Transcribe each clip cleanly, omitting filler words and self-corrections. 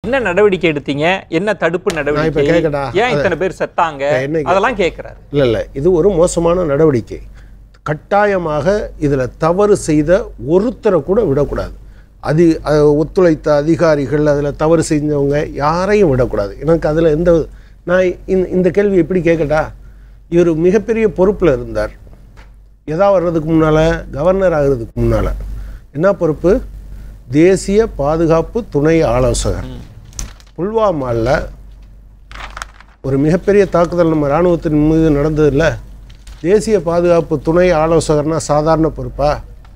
என்ன நடவடிக்கை எடுத்தீங்க, என்ன தடுப்பு நடவடிக்கை, ஏன் இத்தனை பேர் செத்தாங்க, அதெல்லாம் கேட்கிறாரு. இல்ல இது ஒரு மோசமான நடவடிக்கை. கட்டாயமாக இதுல தவறு செய்த ஒருத்தரை கூட விடக்கூடாது. ஒத்துழைத்த அதிகாரிகள், அதில் தவறு செஞ்சவங்க யாரையும் விடக்கூடாது. எனக்கு அதில் நான் இந்த கேள்வி எப்படி கேட்கட்டா, இவர் மிகப்பெரிய பொறுப்பில் இருந்தார். எதா வர்றதுக்கு முன்னால், கவர்னர் ஆகிறதுக்கு முன்னால் என்ன பொறுப்பு? தேசிய பாதுகாப்பு துணை ஆலோசகர். புல்வாமாவில் ஒரு மிகப்பெரிய தாக்குதல் நம்ம இராணுவத்தின் மீது நடந்ததில்ல. தேசிய பாதுகாப்பு துணை ஆலோசகர்னால் சாதாரண பொறுப்பா?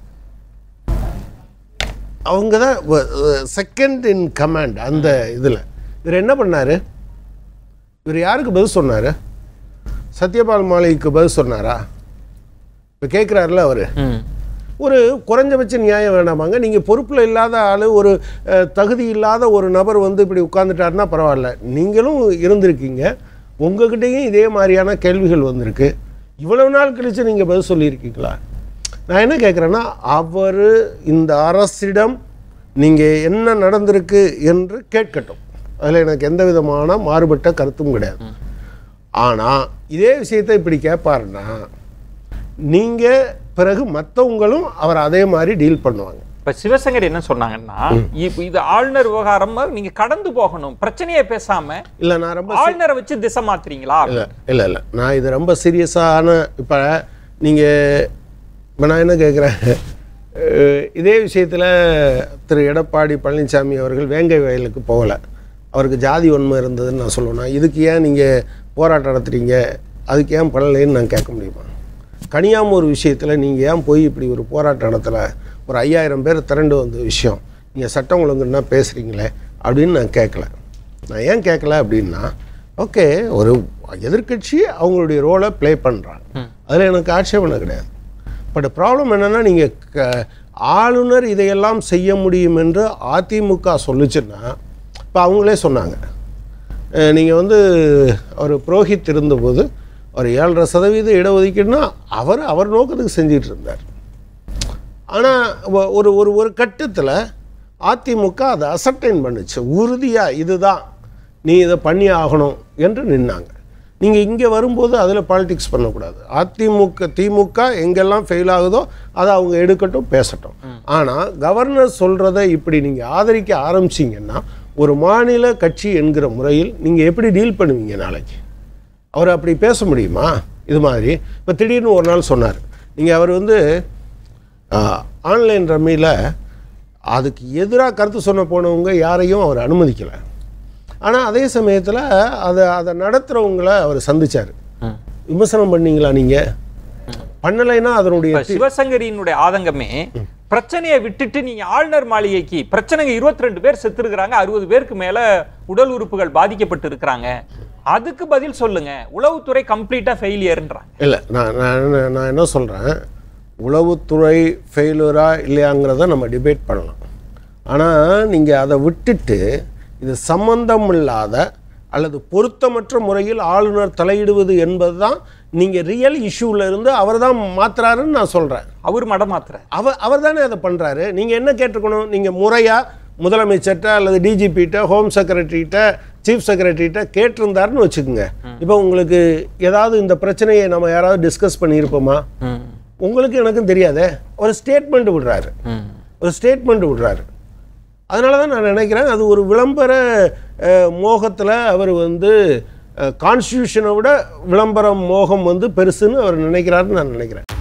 அவங்க தான் செகண்ட் இன் கமாண்ட் அந்த இதில். இவர் என்ன பண்ணார்? இவர் யாருக்கு பதில் சொன்னார்? சத்யபால் மாலிக்கு பதில் சொன்னாரா? இப்போ கேட்குறாருல அவர். ஒரு குறைஞ்சபட்ச நியாயம் வேண்டாமாங்க? நீங்கள் பொறுப்பில் இல்லாத ஆள், ஒரு தகுதி இல்லாத ஒரு நபர் வந்து இப்படி உட்காந்துட்டாருன்னா பரவாயில்ல. நீங்களும் இருந்திருக்கீங்க, உங்ககிட்டையும் இதே மாதிரியான கேள்விகள் வந்திருக்கு. இவ்வளவு நாள் கழித்து நீங்கள் பதில் சொல்லியிருக்கீங்களா? நான் என்ன கேட்குறேன்னா, அவர் இந்த அரசிடம் நீங்கள் என்ன நடந்திருக்கு என்று கேட்கட்டும். அதில் எனக்கு எந்த விதமான மாறுபட்ட கருத்தும் கிடையாது. ஆனால் இதே விஷயத்தை இப்படி கேட்பாருன்னா, நீங்கள் பிறகு மற்றவங்களும் அவர் அதே மாதிரி டீல் பண்ணுவாங்க. இப்போ சிவசங்கர் என்ன சொன்னாங்கன்னா, இது ஆளுநர் விவகாரம், நீங்கள் கடந்து போகணும், பிரச்சனையே பேசாம. இல்லை, நான் ரொம்ப ஆளுநரை வச்சு திசை மாத்துறீங்களா? இல்லை நான் இது ரொம்ப சீரியஸான. இப்போ நீங்கள் இப்போ நான் என்ன கேட்குறேன், இதே விஷயத்தில் திரு எடப்பாடி பழனிசாமி அவர்கள் வேங்கை வயலுக்கு போகலை. அவருக்கு ஜாதி வன்மை இருந்ததுன்னு நான் சொல்லுவேன்னா, இதுக்கு ஏன் நீங்கள் போராட்டம் நடத்துகிறீங்க, அதுக்கு ஏன் பண்ணலைன்னு நான் கேட்க முடியுமா? கனியாமூர் விஷயத்தில் நீங்கள் ஏன் போய் இப்படி ஒரு போராட்டம் நடத்தலை, ஒரு 5000 பேர் திரண்டு வந்த விஷயம், நீங்கள் சட்டம் ஒழுங்குன்னா பேசுகிறீங்களே அப்படின்னு நான் கேட்கல. நான் ஏன் கேட்கல அப்படின்னா, ஓகே, ஒரு எதிர்கட்சி அவங்களுடைய ரோலை ப்ளே பண்ணுறாங்க, அதில் எனக்கு ஆட்சேபனை கிடையாது. பட் ப்ராப்ளம் என்னென்னா, நீங்கள் ஆளுநர் இதையெல்லாம் செய்ய முடியும் என்று அதிமுக சொல்லிச்சுன்னா, இப்போ அவங்களே சொன்னாங்க, நீங்கள் வந்து ஒரு புரோஹித் இருந்தபோது ஒரு 7.5% இடஒதுக்கீடுனா அவர் நோக்கத்துக்கு செஞ்சிட்டு இருந்தார். ஆனால் ஒரு கட்டத்தில் அதிமுக அதை அசர்டைன் பண்ணுச்சு, உறுதியாக இதுதான் நீ இதை பண்ணி ஆகணும் என்று நின்னாங்க. நீங்கள் இங்கே வரும்போது அதில் பாலிடிக்ஸ் பண்ணக்கூடாது. திமுக எங்கெல்லாம் ஃபெயில் ஆகுதோ அதை அவங்க எடுக்கட்டும், பேசட்டும். ஆனால் கவர்னர் சொல்கிறத இப்படி நீங்கள் ஆதரிக்க ஆரம்பிச்சிங்கன்னா, ஒரு மாநில கட்சி என்கிற முறையில் நீங்கள் எப்படி டீல் பண்ணுவீங்க நாளைக்கு? அவர் அப்படி பேச முடியுமா? இது மாதிரி இப்போ திடீர்னு ஒரு நாள் சொன்னார், நீங்கள் அவர் வந்து ஆன்லைன் ரம்மியில் அதுக்கு எதிராக கருத்து சொன்ன போனவங்க யாரையும் அவர் அனுமதிக்கலை. ஆனால் அதே சமயத்தில் அதை நடத்துகிறவங்கள அவர் சந்திச்சார். விமர்சனம் பண்ணீங்களா? நீங்கள் பண்ணலைன்னா அதனுடைய சிவசங்கரியினுடைய ஆதங்கமே, பிரச்சனையை விட்டுட்டு நீங்க ஆளுநர் மாளிகைக்கு பிரச்சனைங்க 22 பேர் செத்துருக்காங்க, 60 பேருக்கு மேல உடல் உறுப்புகள் பாதிக்கப்பட்டு இருக்கிறாங்க, அதுக்கு பதில் சொல்லுங்க. உளவுத்துறை கம்ப்ளீட்டா ஃபெயிலியர்ன்றாங்க. இல்லை, நான் என்ன சொல்றேன், உளவுத்துறை ஃபெயிலியரா இல்லையாங்கிறத நம்ம டிபேட் பண்ணலாம். ஆனால் நீங்கள் அதை விட்டுட்டு இது சம்பந்தம் இல்லாத அல்லது பொருத்தமற்ற முறையில் ஆளுநர் தலையிடுவது என்பது தான் நீங்கள் ரியல் இஷ்யூவில் இருந்து அவர் தான் மாற்றுறாருன்னு நான் சொல்கிறேன். அவர் மடம் மாற்றுறாரு, அவர் தானே அதை பண்ணுறாரு. நீங்கள் என்ன கேட்டுக்கணும்? நீங்கள் முறையாக முதலமைச்சர்கிட்ட அல்லது டிஜிபிகிட்ட, ஹோம் செக்ரட்டரிகிட்ட, சீஃப் செக்ரட்டரிகிட்ட கேட்டிருந்தாருன்னு வச்சுக்கோங்க. இப்போ உங்களுக்கு ஏதாவது இந்த பிரச்சனையை நம்ம யாராவது டிஸ்கஸ் பண்ணியிருப்போமா? உங்களுக்கு எனக்கும் தெரியாதே. ஒரு ஸ்டேட்மெண்ட் விடுறாரு. அதனால தான் நான் நினைக்கிறேன், அது ஒரு விளம்பர மோகத்தில் அவர் வந்து கான்ஸ்டியூஷனை விட விளம்பர மோகம் வந்து பெருசுன்னு அவர் நினைக்கிறாருன்னு நான் நினைக்கிறேன்.